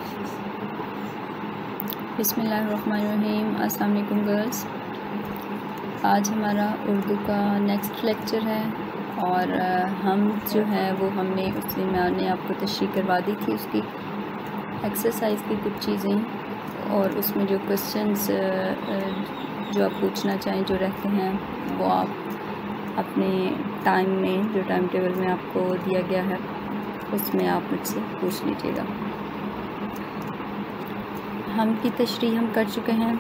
बिस्मिल्लाहिर्रहमानिर्रहीम। अस्सलाम वालेकुम गर्ल्स। आज हमारा उर्दू का नेक्स्ट लेक्चर है और हम जो है वो हमने उससे मैंने आपको तशरीह करवा दी थी उसकी एक्सरसाइज की कुछ चीज़ें, और उसमें जो क्वेश्चंस जो आप पूछना चाहें जो रहते हैं वो आप अपने टाइम में जो टाइम टेबल में आपको दिया गया है उसमें आप मुझसे पूछ लीजिएगा। हम की तशरीह हम कर चुके हैं।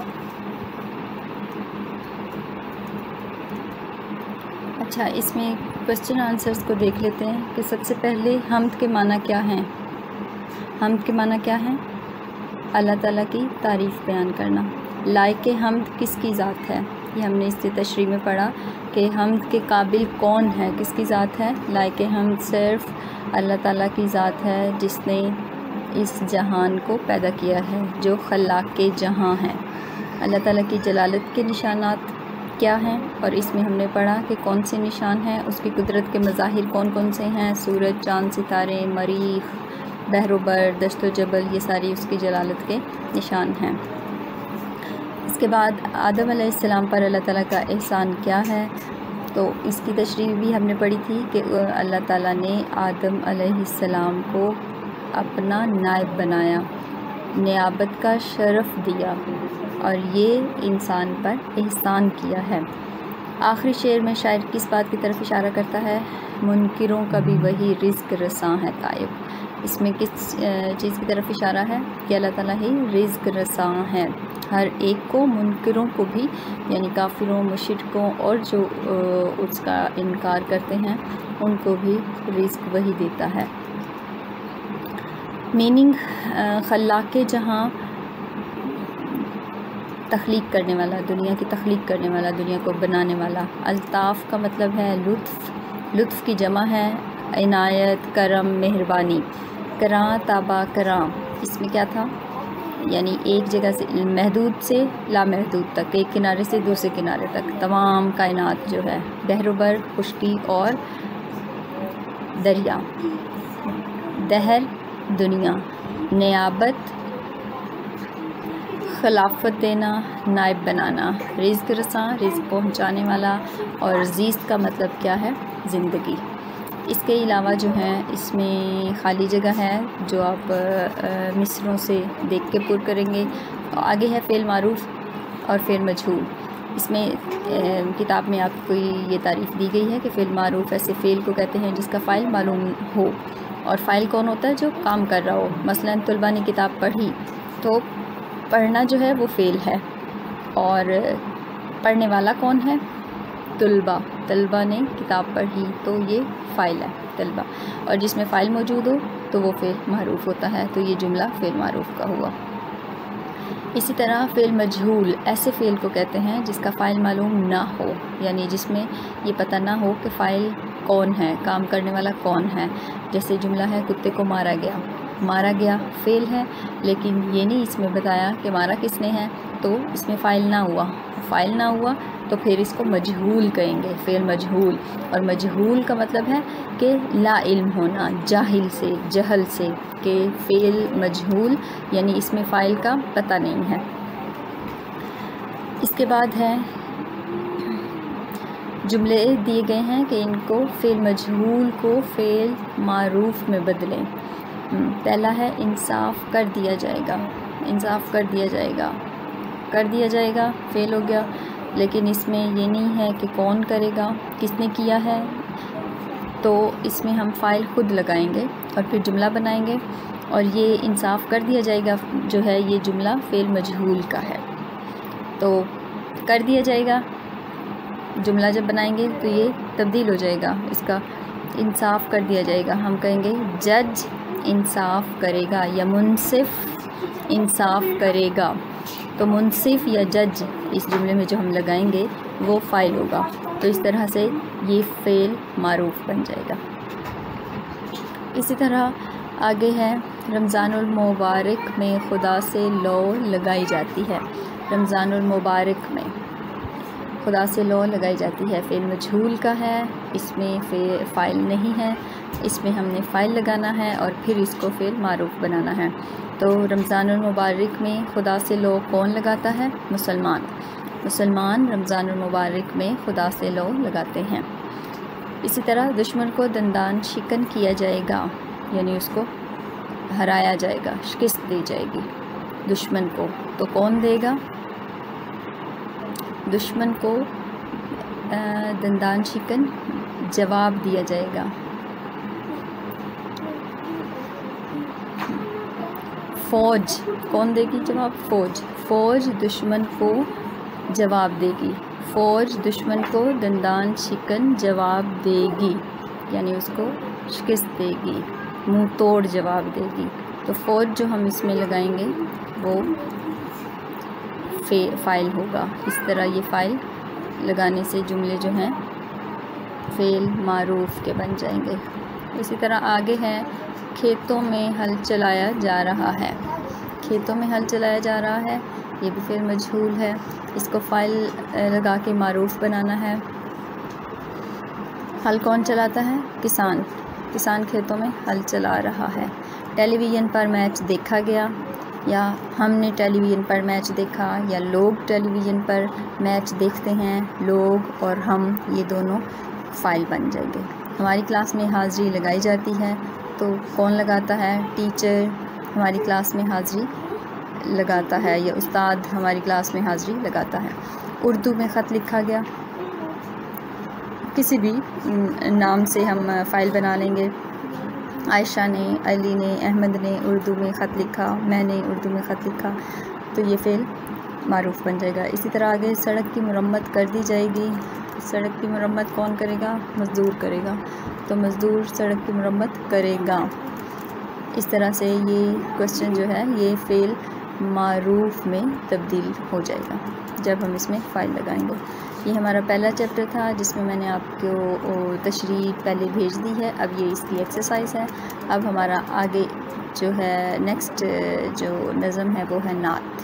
अच्छा, इसमें क्वेश्चन आंसर्स को देख लेते हैं कि सबसे पहले हम्द के माना क्या हैं। हम्द के माना क्या हैं? अल्लाह ताला की तारीफ़ बयान करना। लायक हम्द किसकी ज़ात है? ये हमने इससे तशरीह में पढ़ा कि हम्द के काबिल कौन है, किसकी ज़ात है। लायक हम्द सिर्फ़ अल्लाह ताला की ज़ात है जिसने इस जहान को पैदा किया है, जो खल्लाक के जहां है। अल्लाह ताला की जलालत के निशानात क्या हैं, और इसमें हमने पढ़ा कि कौन से निशान हैं, उसकी कुदरत के मज़ाहिर कौन कौन से हैं। सूरज, चाँद, सितारे, मरीख़, बहरोबर, दश्त जबल, ये सारी उसकी जलालत के निशान हैं। इसके बाद आदम अलैहिस्सलाम पर अल्लाह ताला का एहसान क्या है, तो इसकी तशरीह भी हमने पढ़ी थी कि अल्लाह ताला ने आदम अलैहिस्सलाम को अपना नायब बनाया, नियाबत का शरफ़ दिया और ये इंसान पर एहसान किया है। आखिरी शेर में शायर किस बात की तरफ इशारा करता है? मुनकिरों का भी वही रिज़्क़ रसां है ताइब। इसमें किस चीज़ की तरफ इशारा है कि अल्लाह ताला ही रिज़्क़ रसां है। हर एक को, मुनकिरों को भी, यानी काफिरों, मुशरिकों और जो उसका इनकार करते हैं उनको भी रिज़्क़ वही देता है। मीनिंग खल्लाक के जहाँ, तख्लीक करने वाला, दुनिया की तख्लीक करने वाला, दुनिया को बनाने वाला। अल्ताफ़ का मतलब है लुत्फ़, लुत्फ़ की जमा है इनायत, करम, मेहरबानी। करां ताबा करां, इसमें क्या था, यानी एक जगह से महदूद से लामहदूद तक, एक किनारे से दूसरे किनारे तक तमाम कायनात जो है। बहरोबर खुश्की और दरिया। दहर दुनिया। नियाबत खिलाफत देना, नायब बनाना। रिज़्क़ रसां, रिज़्क़ पहुँचाने वाला। और ज़ीस्त का मतलब क्या है? ज़िंदगी। इसके अलावा जो है इसमें खाली जगह है जो आप मिसरों से देख के पुर करेंगे। आगे है फ़ेल मारूफ़ और फ़ेल मजहूल। इसमें किताब में आपको ये तारीफ़ दी गई है कि फ़ेल मारूफ़ ऐसे फ़ेल को कहते हैं जिसका फ़ाइल मालूम हो। और फ़ाइल कौन होता है? जो काम कर रहा हो। मसलन तुलबा ने किताब पढ़ी, तो पढ़ना जो है वो फ़ेल है, और पढ़ने वाला कौन है? तुलबा। तलबा ने किताब पढ़ी, तो ये फ़ाइल है तलबा, और जिसमें फ़ाइल मौजूद हो तो वो फ़ेल मारूफ़ होता है। तो ये जुमला फ़ेल मारूफ़ का हुआ। इसी तरह फ़ेल मजहूल ऐसे फ़ेल को कहते हैं जिसका फ़ाइल मालूम ना हो, यानी जिसमें ये पता ना हो कि फ़ाइल कौन है, काम करने वाला कौन है। जैसे जुमला है कुत्ते को मारा गया। मारा गया फ़ेल है, लेकिन ये नहीं इसमें बताया कि मारा किसने है, तो इसमें फ़ाइल ना हुआ। फ़ाइल ना हुआ तो फिर इसको मजहूल कहेंगे, फ़ेल मजहूल। और मजहूल का मतलब है कि ला इल्म होना, जाहिल से, जहल से, कि फ़ेल मजहूल यानी इसमें फ़ाइल का पता नहीं है। इसके बाद है जुमले दिए गए हैं कि इनको फ़ेल मजहूल को फ़ेल मारूफ़ में बदलें। पहला है इंसाफ़ कर दिया जाएगा। इंसाफ़ कर दिया जाएगा, कर दिया जाएगा फ़ेल हो गया, लेकिन इसमें ये नहीं है कि कौन करेगा, किसने किया है। तो इसमें हम फ़ाइल ख़ुद लगाएंगे और फिर जुमला बनाएंगे। और ये इंसाफ़ कर दिया जाएगा जो है ये जुमला फ़ेल मजहूल का है। तो कर दिया जाएगा जुमला जब बनाएंगे तो ये तब्दील हो जाएगा, इसका इंसाफ़ कर दिया जाएगा। हम कहेंगे जज इंसाफ़ करेगा या मुनसिफ़ इंसाफ़ करेगा। तो मुनसिफ़ या जज इस जुमले में जो हम लगाएंगे वो फ़ाइल होगा। तो इस तरह से ये फ़ेल मारूफ़ बन जाएगा। इसी तरह आगे है रमज़ानुल मुबारक में खुदा से लौ लगाई जाती है। रमज़ानुल मुबारक में खुदा से लौ लगाई जाती है। फ़ेल मजहूल का है, इसमें फ़ाइल नहीं है, اس میں ہم نے فاعل لگانا ہے اور پھر اس کو فعل معروف بنانا ہے۔ تو رمضان المبارک میں خدا سے لو کون لگاتا ہے؟ مسلمان رمضان المبارک میں خدا سے لو لگاتے ہیں۔ اسی طرح دشمن کو دندان شکن کیا جائے گا، یعنی اس کو ہرایا جائے گا، شکست دی جائے گی دشمن کو، تو کون دے گا؟ دشمن کو دندان شکن جواب دیا جائے گا۔ فوج کون دے گی جواب؟ فوج دشمن کو جواب دے گی، فوج دشمن کو دندان شکن جواب دے گی، یعنی اس کو شکست دے گی، منہ توڑ جواب دے گی۔ تو فوج جو ہم اس میں لگائیں گے وہ فاعل ہوگا۔ اس طرح یہ فاعل لگانے سے جملے جو ہیں فعل معروف کے بن جائیں گے۔ اسی طرح آگے ہے کھیتوں میں ہل چلایا جا رہا ہے۔ کھیتوں میں ہل چلایا جا رہا ہے، یہ بھی فعل مجہول ہے، اس کو فاعل لگا کے معروف بنانا ہے۔ ہل کون چلاتا ہے؟ کسان کھیتوں میں ہل چلا رہا ہے۔ ٹیلی ویژن پر میچ دیکھا گیا، یا ہم نے ٹیلی ویژن پر میچ دیکھا، یا لوگ ٹیلی ویژن پر میچ دیکھتے ہیں، لوگ اور ہم یہ دونوں فاعل بن جائیں گے۔ ہماری کلاس میں حاضری لگائی جاتی ہے، تو کون لگاتا ہے؟ ٹیچر ہماری کلاس میں حاضری لگاتا ہے، یا استاد ہماری کلاس میں حاضری لگاتا ہے۔ اردو میں خط لکھا گیا، کسی بھی نام سے ہم فاعل بنا لیں گے۔ عائشہ نے، علی نے، احمد نے اردو میں خط لکھا، میں نے اردو میں خط لکھا، تو یہ فعل معروف بن جائے گا۔ اسی طرح آگے سڑک کی مرمت کر دی جائے گی۔ سڑک کی مرمت کون کرے گا؟ مزدور کرے گا، تو مزدور سڑک کی مرمت کرے گا۔ اس طرح سے یہ کوسچن جو ہے یہ فعل معروف میں تبدیل ہو جائے گا جب ہم اس میں فاعل لگائیں گے۔ یہ ہمارا پہلا چیپٹر تھا جس میں میں نے آپ کو تشریح پہلے بھیج دی ہے، اب یہ اس کی ایکسرسائز ہے۔ اب ہمارا آگے جو ہے نیکسٹ جو نظم ہے وہ ہے نعت۔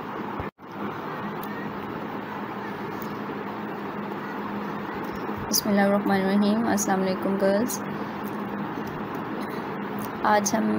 بسم اللہ الرحمن الرحیم۔ السلام علیکم گرلز۔ آج ہم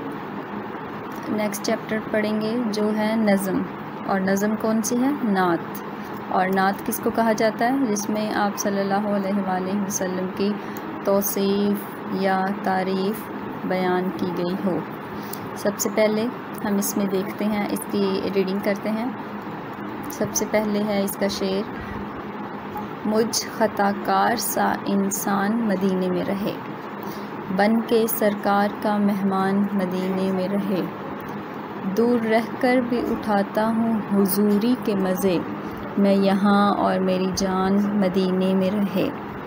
نیکسٹ چیپٹر پڑھیں گے جو ہے نظم، اور نظم کون سی ہے؟ نعت۔ اور نعت کس کو کہا جاتا ہے؟ جس میں آپ صلی اللہ علیہ وآلہ وسلم کی توصیف یا تعریف بیان کی گئی ہو۔ سب سے پہلے ہم اس میں دیکھتے ہیں، اس کی ریڈنگ کرتے ہیں۔ سب سے پہلے ہے اس کا شعر: مجھ خطا کار سا انسان مدینے میں رہے، بن کے سرکار کا مہمان مدینے میں رہے، دور رہ کر بھی اٹھاتا ہوں حضوری کے مزے، میں یہاں اور میری جان مدینے میں رہے۔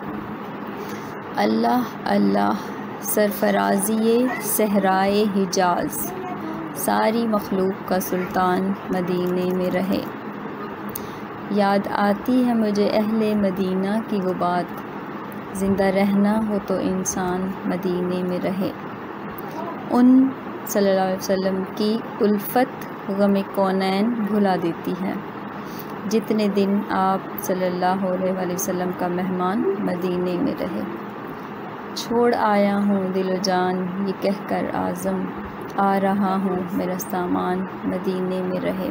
اللہ اللہ سرفرازی صحرائے حجاز، ساری مخلوق کا سلطان مدینے میں رہے۔ یاد آتی ہے مجھے اہل مدینہ کی وہ بات، زندہ رہنا ہو تو انسان مدینے میں رہے۔ ان صلی اللہ علیہ وسلم کی الفت غم کونین بھلا دیتی ہے، جتنے دن آپ صلی اللہ علیہ وآلہ وسلم کا مہمان مدینے میں رہے۔ چھوڑ آیا ہوں دل و جان یہ کہہ کر اعظم، آ رہا ہوں میرا سامان مدینے میں رہے۔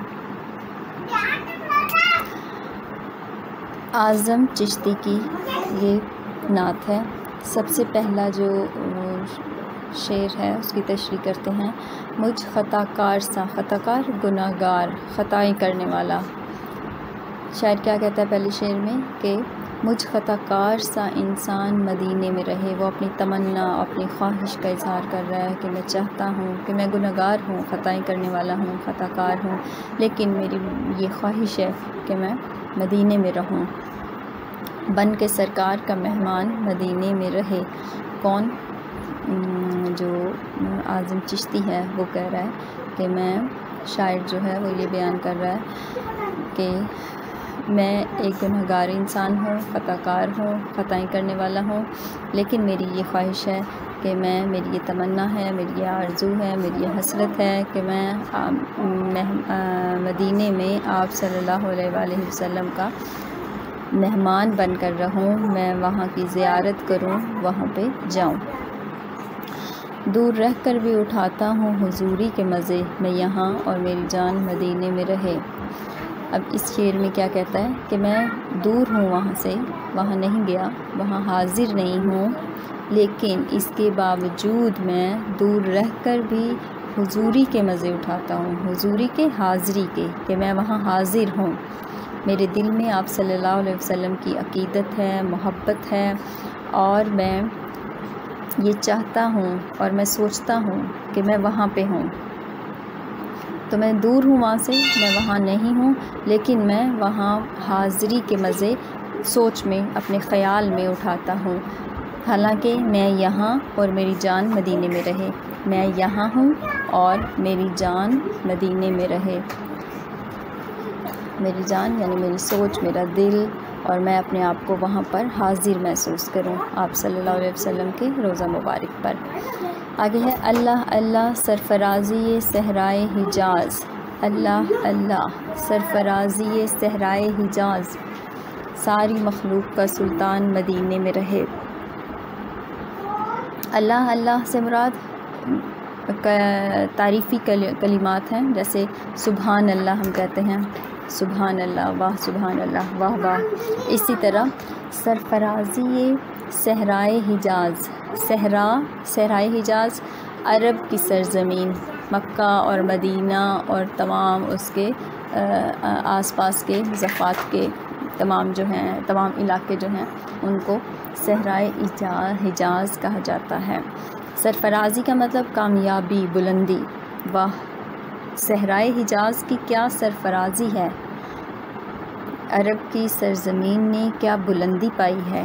اعظم چشتی کی یہ نعت ہے۔ سب سے پہلا جو شعر ہے اس کی تشریح کرتے ہیں۔ مجھ خطا کار سا، خطا کار گناہ گار، خطائیں کرنے والا۔ شاعر کیا کہتا ہے پہلے شعر میں کہ مجھ خطا کار سا انسان مدینے میں رہے۔ وہ اپنی تمنا، اپنی خواہش کا اظہار کر رہا ہے کہ میں چاہتا ہوں کہ میں گناہ گار ہوں، خطائیں کرنے والا ہوں، خطا کار ہوں، لیکن میری یہ خواہش ہے کہ میں مدینے میں رہوں، بن کے سرکار کا مہمان مدینے میں رہے۔ کون؟ جو اعظم چشتی ہے وہ کہہ رہا ہے کہ میں، شاعر جو ہے وہ یہ بیان کر رہا ہے کہ میں ایک گناہ گار انسان ہوں، خطا کار ہوں، خطائیں کرنے والا ہوں، لیکن میری یہ خواہش ہے کہ میری یہ تمنا ہے، میری یہ آرزو ہے، میری یہ حسرت ہے کہ میں مدینے میں آپ صلی اللہ علیہ وآلہ وسلم کا مہمان بن کر رہوں، میں وہاں کی زیارت کروں، وہاں پہ جاؤں۔ دور رہ کر بھی اٹھاتا ہوں حضوری کے مزے، میں یہاں اور میری جان مدینے میں رہے۔ اب اس شعر میں کیا کہتا ہے کہ میں دور ہوں وہاں سے، وہاں نہیں گیا، وہاں حاضر نہیں ہوں، لیکن اس کے باوجود میں دور رہ کر بھی حضوری کے مزے اٹھاتا ہوں، حضوری کے، حاضری کے، کہ میں وہاں حاضر ہوں۔ میرے دل میں آپ صلی اللہ علیہ وسلم کی عقیدت ہے، محبت ہے، اور میں یہ چاہتا ہوں اور میں سوچتا ہوں کہ میں وہاں پہ ہوں۔ تو میں دور ہوں وہاں سے، میں وہاں نہیں ہوں، لیکن میں وہاں حاضری کے مزے سوچ میں، اپنے خیال میں اٹھاتا ہوں، حالانکہ میں یہاں اور میری جان مدینے میں رہے۔ میں یہاں ہوں اور میری جان مدینے میں رہے۔ میری جان یعنی میری سوچ، میرا دل، اور میں اپنے آپ کو وہاں پر حاضر محسوس کروں آپ صلی اللہ علیہ وسلم کے روضہ مبارک پر۔ آگے ہے اللہ اللہ سرفرازی صحرائے حجاز، اللہ اللہ سرفرازی صحرائے حجاز، ساری مخلوق کا سلطان مدینے میں رہے۔ اللہ اللہ سے مراد تعریفی کلمات ہیں، جیسے سبحان اللہ ہم کہتے ہیں، سبحان اللہ، واہ سبحان اللہ، واہ واہ۔ اسی طرح سرفرازی صحرائے حجاز، صحرائے حجاز عرب کی سرزمین، مکہ اور مدینہ اور تمام اس کے آس پاس کے ضفات کے تمام جو ہیں، تمام علاقے جو ہیں، ان کو صحرائے حجاز کہا جاتا ہے۔ سرفرازی کا مطلب کامیابی، بلندی۔ واہ، صحرائے حجاز کی کیا سرفرازی ہے، عرب کی سرزمین نے کیا بلندی پائی ہے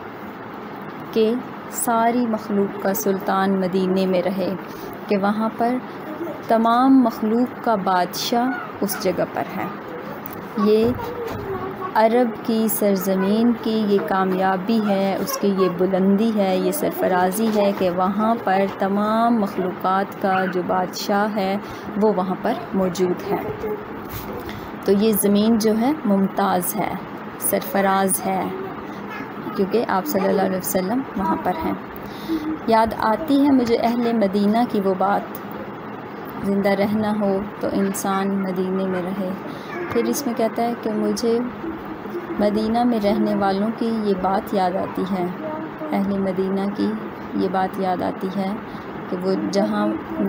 کہ ساری مخلوق کا سلطان مدینے میں رہے، کہ وہاں پر تمام مخلوق کا بادشاہ اس جگہ پر ہے۔ یہ عرب کی سرزمین کی یہ کامیابی ہے، اس کی یہ بلندی ہے، یہ سرفرازی ہے کہ وہاں پر تمام مخلوقات کا جو بادشاہ ہے وہ وہاں پر موجود ہے۔ تو یہ زمین جو ہے ممتاز ہے، سرفراز ہے، کیونکہ آپ صلی اللہ علیہ وسلم وہاں پر ہیں۔ یاد آتی ہے مجھے اہل مدینہ کی وہ بات، زندہ رہنا ہو تو انسان مدینے میں رہے۔ پھر اس میں کہتا ہے کہ مجھے مدینہ میں رہنے والوں کی یہ بات یاد آتی ہے، اہل مدینہ کی یہ بات یاد آتی ہے کہ وہ جہاں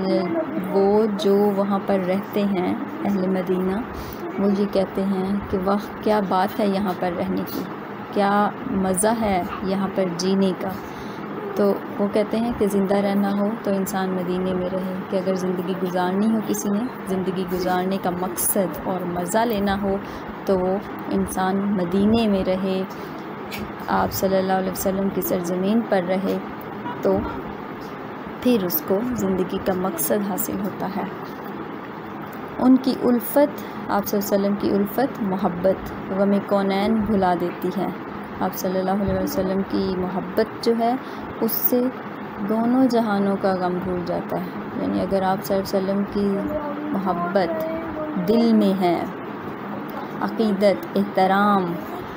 وہ جو وہاں پر رہتے ہیں اہل مدینہ، وہ یہ کہتے ہیں کہ واہ کیا بات ہے یہاں پر رہنے کی، کیا مزہ ہے یہاں پر جینے کا۔ تو وہ کہتے ہیں کہ زندہ رہنا ہو تو انسان مدینے میں رہے، کہ اگر زندگی گزارنی ہو کسی نے، زندگی گزارنے کا مقصد اور مزہ لینا ہو تو وہ انسان مدینے میں رہے، آپ صلی اللہ علیہ وسلم کی سرزمین پر رہے، تو پھر اس کو زندگی کا مقصد حاصل ہوتا ہے۔ ان کی الفت، آپ صلی اللہ علیہ وسلم کی الفت، محبت غم کونین بھلا دیتی ہے۔ آپ صلی اللہ علیہ وسلم کی محبت جو ہے اس سے دونوں جہانوں کا غم بھول جاتا ہے، یعنی اگر آپ صلی اللہ علیہ وسلم کی محبت دل میں ہے، عقیدت، احترام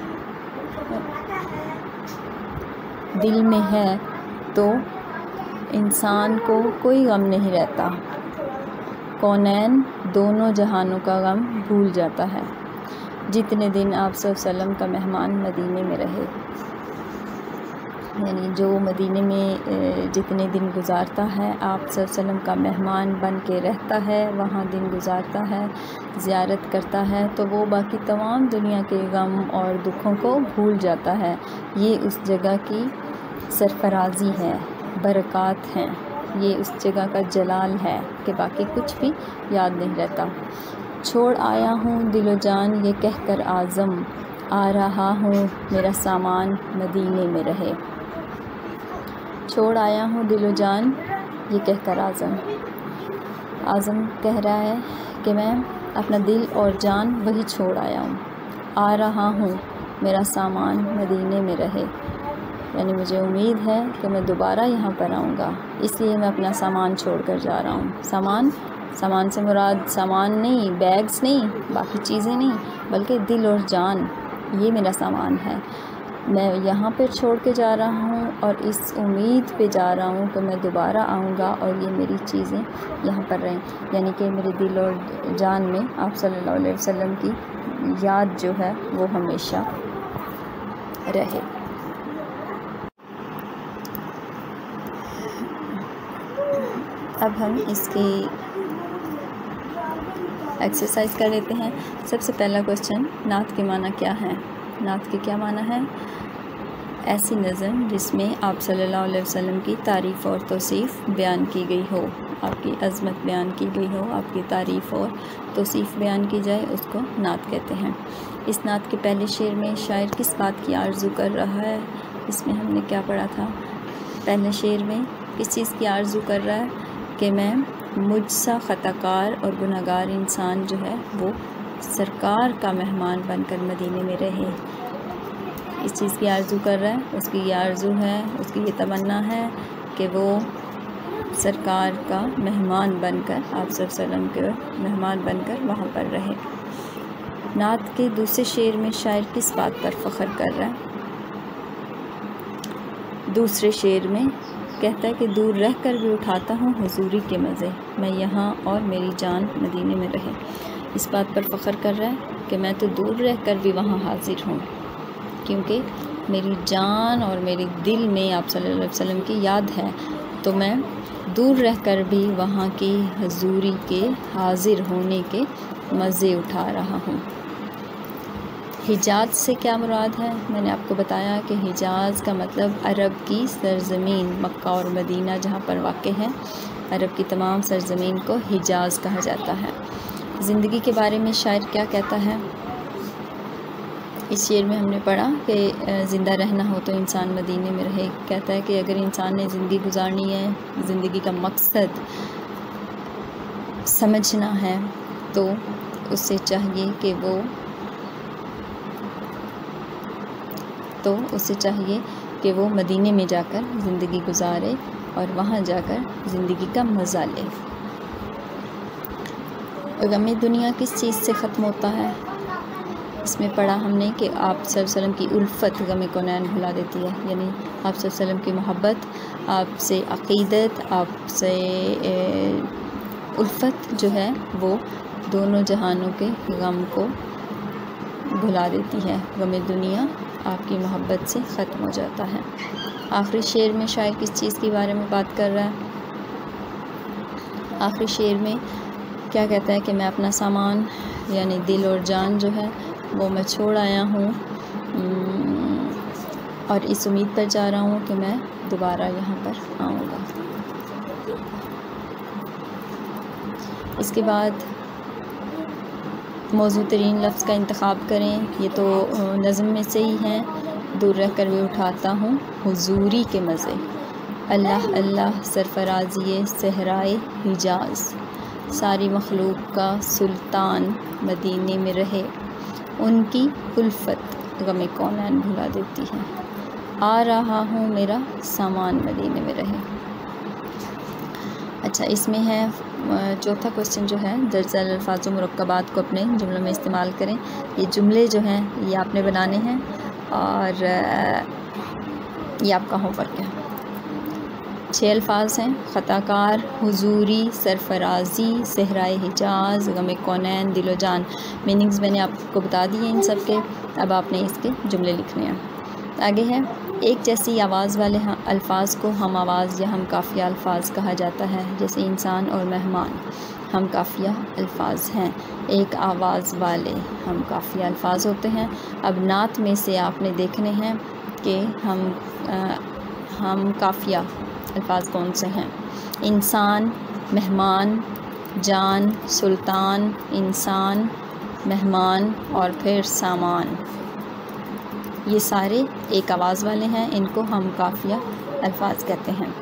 دل میں ہے، تو انسان کو کوئی غم نہیں رہتا، کونین دونوں جہانوں کا غم بھول جاتا ہے۔ جتنے دن آپ صلی اللہ علیہ وسلم کا مہمان مدینے میں رہے، یعنی جو مدینے میں جتنے دن گزارتا ہے آپ صلی اللہ علیہ وسلم کا مہمان بن کے رہتا ہے، وہاں دن گزارتا ہے، زیارت کرتا ہے، تو وہ باقی تمام دنیا کے غم اور دکھوں کو بھول جاتا ہے۔ یہ اس جگہ کی سرفرازی ہے، برکات ہیں، یہ اس جگہ کا جلال ہے کہ باقی کچھ بھی یاد نہیں رہتا۔ چھوڑ آیا ہوں دل و جان یہ کہہ کر عازم، آ رہا ہوں میرا سامان مدینے میں رہے۔ چھوڑ آیا ہوں دل و جان یہ کہہ کر عازم کہہ رہا ہے کہ میں اپنا دل اور جان وہی چھوڑ آیا ہوں، آ رہا ہوں میرا سامان مدینے میں رہے، یعنی مجھے امید ہے کہ میں دوبارہ یہاں پر آؤں گا، اس لیے میں اپنا سامان چھوڑ کر جا رہا ہوں۔ سامان سے مراد سامان نہیں، بیگز نہیں، باقی چیزیں نہیں، بلکہ دل اور جان، یہ میرا سامان ہے۔ میں یہاں پہ چھوڑ کے جا رہا ہوں اور اس امید پہ جا رہا ہوں کہ میں دوبارہ آؤں گا اور یہ میری چیزیں یہاں پر رہیں، یعنی کہ میرے دل اور جان میں آپ صلی اللہ علیہ وسلم کی یاد جو ہے وہ ہمیشہ رہے۔ اب ہم اس کی ایکسرسائز کر لیتے ہیں۔ سب سے پہلا کوسچن، نعت کے معنی کیا ہے؟ نعت کے کیا معنی ہے؟ ایسی نظم جس میں آپ صلی اللہ علیہ وسلم کی تعریف اور توصیف بیان کی گئی ہو، آپ کی عظمت بیان کی گئی ہو، آپ کی تعریف اور توصیف بیان کی جائے، اس کو نعت کہتے ہیں۔ اس نعت کے پہلے شعر میں شاعر کس بات کی آرزو کر رہا ہے؟ اس میں ہم نے کیا پڑھا تھا؟ پہلے شعر میں کس چیز کی آرزو کر رہا ہے؟ کہ میں مجھ سا خطا کار اور گناہگار انسان جو ہے وہ سرکار کا مہمان بن کر مدینے میں رہے، اس چیز کی آرزو کر رہا ہے۔ اس کی یہ آرزو ہے، اس کی یہ تمنا ہے کہ وہ سرکار کا مہمان بن کر، آپ صلی اللہ علیہ وسلم کے مہمان بن کر وہاں پر رہے۔ نعت کے دوسرے شعر میں شاعر کس بات پر فخر کر رہا ہے؟ دوسرے شعر میں کہتا ہے کہ دور رہ کر بھی اٹھاتا ہوں حضوری کے مزے، میں یہاں اور میری جان مدینے میں رہے۔ اس بات پر فخر کر رہا ہے کہ میں تو دور رہ کر بھی وہاں حاضر ہوں، کیونکہ میری جان اور میرے دل میں آپ صلی اللہ علیہ وسلم کی یاد ہے، تو میں دور رہ کر بھی وہاں کی حضوری کے، حاضر ہونے کے مزے اٹھا رہا ہوں۔ حجاز سے کیا مراد ہے؟ میں نے آپ کو بتایا کہ حجاز کا مطلب عرب کی سرزمین، مکہ اور مدینہ جہاں پر واقع ہے، عرب کی تمام سرزمین کو حجاز کہا جاتا ہے۔ زندگی کے بارے میں شاعر کیا کہتا ہے؟ اس شعر میں ہم نے پڑھا کہ زندہ رہنا ہو تو انسان مدینے میں رہے۔ کہتا ہے کہ اگر انسان نے زندگی گزارنی ہے، زندگی کا مقصد سمجھنا ہے، تو اسے چاہیے کہ وہ مدینے میں جا کر زندگی گزارے اور وہاں جا کر زندگی کا مزہ لے۔ غم دنیا کس چیز سے ختم ہوتا ہے؟ اس میں پڑھا ہم نے کہ آپ صلی اللہ علیہ وسلم کی الفت غم کونین بھلا دیتی ہے، یعنی آپ صلی اللہ علیہ وسلم کی محبت، آپ سے عقیدت، آپ سے الفت جو ہے وہ دونوں جہانوں کے غم کو بھلا دیتی ہے۔ غم دنیا آپ کی محبت سے ختم ہو جاتا ہے۔ آخری شعر میں شاعر کس چیز کے بارے میں بات کر رہا ہے؟ آخری شعر میں کیا کہتا ہے کہ میں اپنا سامان یعنی دل اور جان جو ہے وہ میں چھوڑ آیا ہوں اور اس امید پر جا رہا ہوں کہ میں دوبارہ یہاں پر آؤں گا۔ اس کے بعد موزوں ترین لفظ کا انتخاب کریں، یہ تو نظم میں سے ہی ہیں۔ دور رہ کر بھی اٹھاتا ہوں حضوری کے مزے، اللہ اللہ سرفرازی صحرائے حجاز، ساری مخلوق کا سلطان مدینے میں رہے، ان کی الفت غم کونین بھلا دیتی ہے، آ رہا ہوں میرا سامان مدینے میں رہے۔ اچھا، اس میں ہے چوتھا کوسچن جو ہے، درج ذیل الفاظ و مرکبات کو اپنے جملوں میں استعمال کریں۔ یہ جملے جو ہیں یہ آپ نے بنانے ہیں اور یہ آپ کا ہوم ورک ہے۔ 6 الفاظ ہیں: خطا کار، حضوری، سرفرازی، صحرائے حجاز، غم کونین، دل و جان۔ میننگز میں نے آپ کو بتا دیے ان سب کے، اب آپ نے اس کے جملے لکھنے ہیں۔ آگے ہے، ایک جیسی آواز والے الفاظ کو ہم آواز یا ہم قافیہ الفاظ کہا جاتا ہے، جیسے انسان اور مہمان ہم قافیہ الفاظ ہیں، ایک آواز والے ہم قافیہ الفاظ ہوتے ہیں۔ اب نعت میں سے آپ نے دیکھنے ہیں کہ ہم قافیہ الفاظ کون سے ہیں۔ انسان، مہمان، جان، سلطان، انسان، مہمان اور پھر سامان، یہ سارے ایک آواز والے ہیں، ان کو ہم قافیہ الفاظ کہتے ہیں۔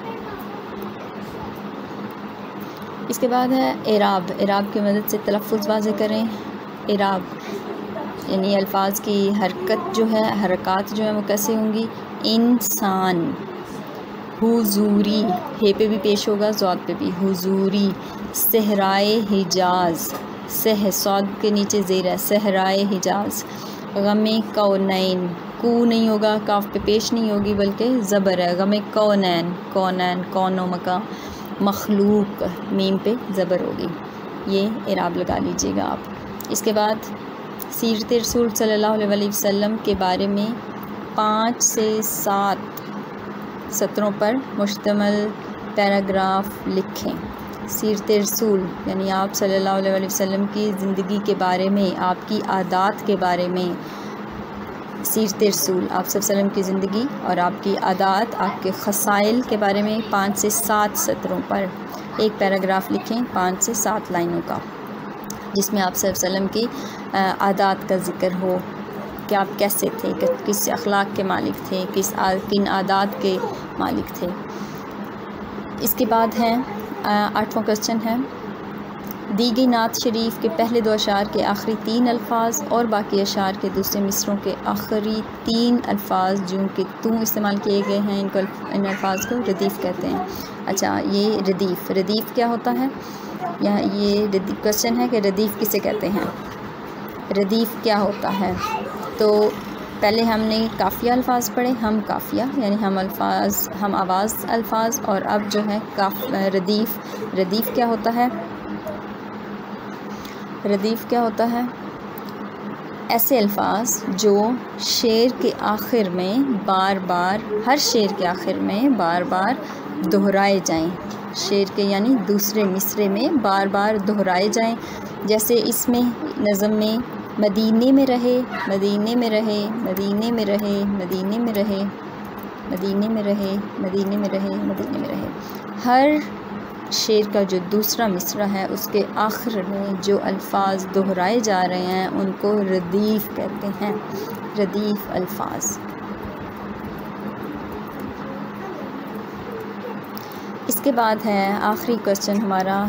اس کے بعد ہے اعراب۔ اعراب کی مدد سے تلفظ واضح کریں۔ اعراب یعنی الفاظ کی حرکت جو ہے، حرکات جو ہیں وہ کیسے ہوں گی؟ انسان، حضوری، ہے پہ بھی پیش ہوگا، ضاد پہ بھی، حضوری، صحرائے حجاز، صاد کے نیچے زیر ہے، صحرائے حجاز، غم کونین، کو نہیں ہوگا، کاف پہ پیش نہیں ہوگی بلکہ زبر ہے. غم کونین، کونین کون و مکان، مخلوق میم پہ زبر ہوگی. یہ اعراب لگا لیجئے گا آپ. اس کے بعد سیرت رسول صلی اللہ علیہ وسلم کے بارے میں 5 سے 7 سطروں پر مشتمل پیراگراف لکھیں. سیرت رسول یعنی آپ صلی اللہ علیہ وسلم کی زندگی کے بارے میں، آپ کی عادات کے بارے میں. سیرت رسول آپ صلی اللہ علیہ وسلم کی زندگی اور آپ کی عادات، آپ کے خصائل کے بارے میں 5 سے 7 سطروں پر ایک پیراگراف لکھیں، 5 سے 7 لائنوں کا، جس میں آپ صلی اللہ علیہ وسلم کی عادات کا ذکر ہو کہ آپ کیسے تھے، کس اخلاق کے مالک تھے، کن عادات کے مالک تھے. اس کے بعد ہے 8واں کوسچن ہے، دی گئی نعت شریف کے پہلے 2 اشعار کے آخری 3 الفاظ اور باقی اشعار کے دوسرے مصروں کے آخری 3 الفاظ جو کہ تو استعمال کیے گئے ہیں، ان الفاظ کو ردیف کہتے ہیں. اچھا، یہ ردیف کیا ہوتا ہے؟ یہ کوسچن ہے کہ ردیف کسے کہتے ہیں، ردیف کیا ہوتا ہے. تو پہلے ہم نے قافیہ الفاظ پڑھے، ہم قافیہ یعنی ہم آواز الفاظ، اور اب جو ہے ردیف کیا ہوتا ہے؟ ردیف کیا ہوتا ہے؟ ایسے الفاظ جو شعر کے آخر میں ہر شعر کے آخر میں بار بار دہرائے جائیں، شعر کے یعنی دوسرے مصرے میں بار بار دہرائے جائیں. جیسے اس میں نظم میں مدینے میں رہے، مدینے میں رہے، مدینے میں رہے، مدینے میں رہے، مدینے میں رہے، مدینے میں رہے، مدینے میں رہے. ہر شعر کا جو دوسرا مصرع ہے اس کے آخر میں جو الفاظ دہرائے جا رہے ہیں ان کو ردیف کہتے ہیں، ردیف الفاظ. اس کے بعد ہے آخری کوسچن ہمارا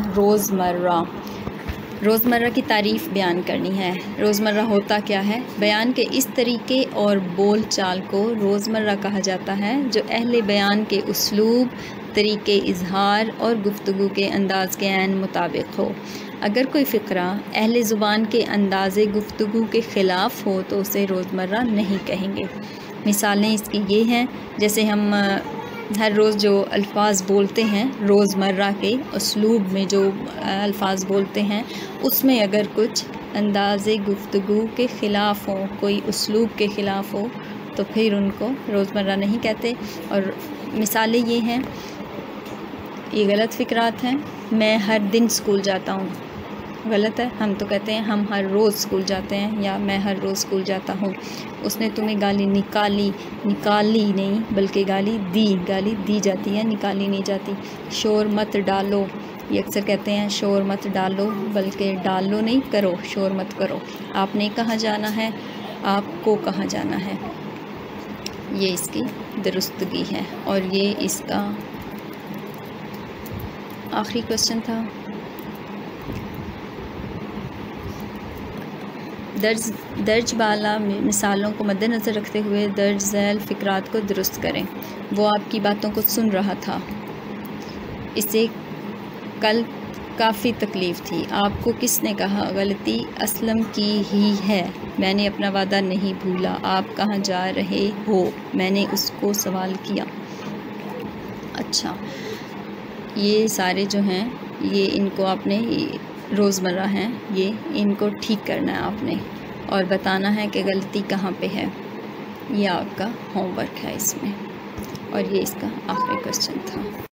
روزمرہ کی تعریف بیان کرنی ہے. روزمرہ ہوتا کیا ہے؟ بیان کے اس طریقے اور بول چال کو روزمرہ کہا جاتا ہے جو اہل بیان کے اسلوب، طریقے اظہار اور گفتگو کے انداز کے عین مطابق ہو. اگر کوئی فقرہ اہل زبان کے انداز گفتگو کے خلاف ہو تو اسے روزمرہ نہیں کہیں گے. مثالیں اس کی یہ ہیں، جیسے ہم ہر روز جو الفاظ بولتے ہیں، روزمرہ کے اسلوب میں جو الفاظ بولتے ہیں، اس میں اگر کچھ انداز گفتگو کے خلاف ہو، کوئی اسلوب کے خلاف ہو، تو پھر ان کو روزمرہ نہیں کہتے. اور مثالیں یہ ہیں، یہ غلط فقرات ہیں. میں ہر دن اسکول جاتا ہوں، غلط ہے. ہم تو کہتے ہیں ہم ہر روز اسکول جاتے ہیں، یا میں ہر روز اسکول جاتا ہوں. اس نے تمہیں گالی نکالی نہیں بلکہ گالی دی جاتی ہے، نکالی نہیں جاتی. شور مت ڈالو، یہ اکثر کہتے ہیں شور مت ڈالو بلکہ ڈالو نہیں، کرو، شور مت کرو. آپ نے کہاں جانا ہے، آپ کو کہاں جانا ہے. یہ اس کی درستگی ہے. اور یہ اس کا آخری کوسچن تھا. درج بالا مثالوں کو مد نظر رکھتے ہوئے درج ذیل فقرات کو درست کریں. وہ آپ کی باتوں کو سن رہا تھا، اسے کل کافی تکلیف تھی. آپ کو کس نے کہا غلطی اسلم کی ہی ہے، میں نے اپنا وعدہ نہیں بھولا. آپ کہاں جا رہے ہو، میں نے اس کو سوال کیا. اچھا، یہ سارے جو ہیں یہ ان کو آپ نے روزمرہ ہیں، یہ ان کو ٹھیک کرنا ہے آپ نے، اور بتانا ہے کہ غلطی کہاں پہ ہے. یہ آپ کا ہوم ورک ہے اس میں، اور یہ اس کا آخری کوسچن تھا.